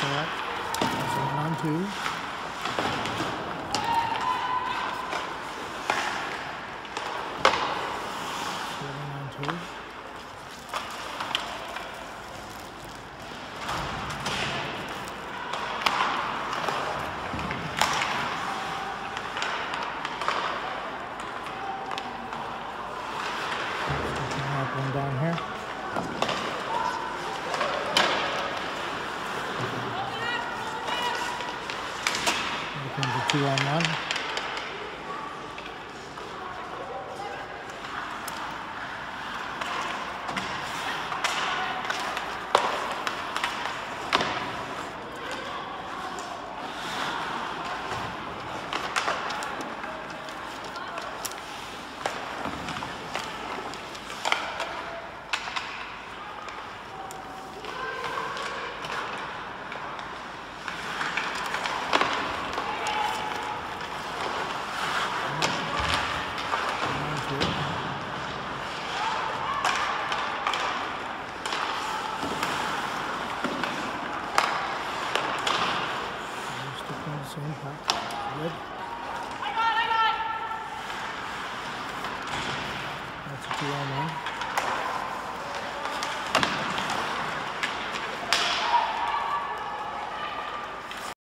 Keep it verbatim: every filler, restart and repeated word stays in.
set. That's one on two. Seven on two. One down here. Here comes a two on one. Same pack. Good. That's a two on one.